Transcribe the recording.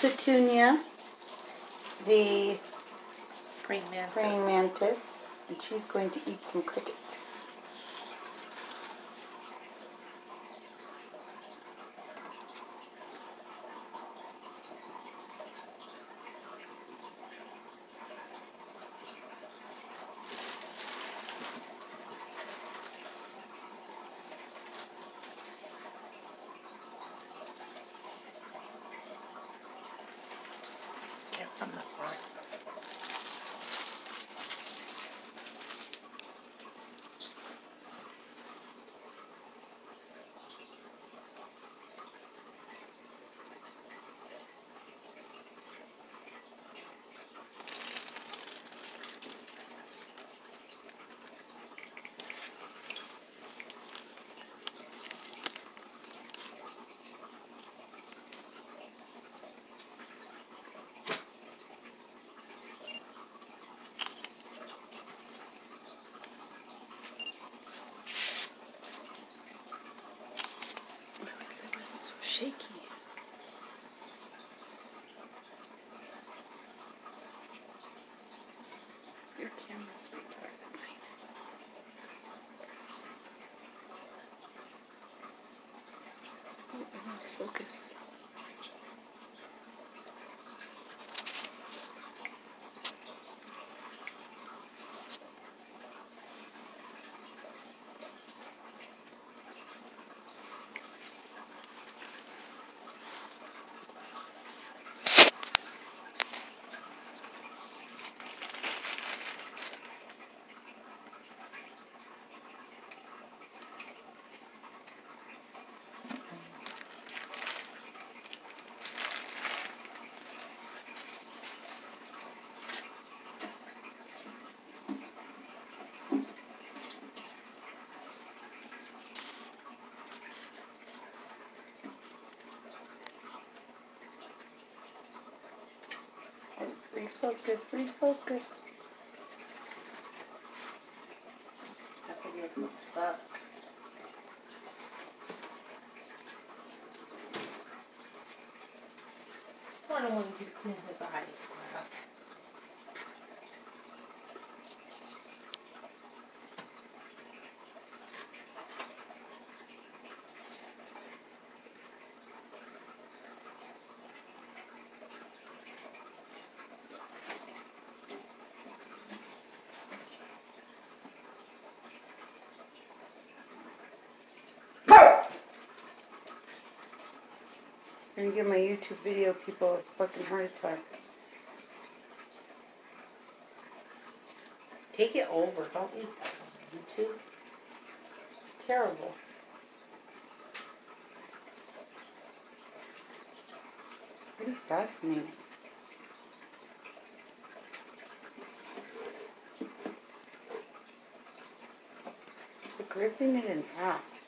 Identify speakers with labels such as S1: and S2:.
S1: Petunia, the
S2: praying
S1: mantis, and she's going to eat some crickets.
S2: Get from the front. Shaky. Your camera's better than mine. Oh, I lost focus.
S1: Refocus.
S2: That video's gonna suck. I don't want you to clean his eyes, crap.
S1: I'm gonna give my YouTube video people a fucking heart attack.
S2: Take it over. Don't use that on YouTube. It's terrible.
S1: Pretty fascinating. They're ripping it in half.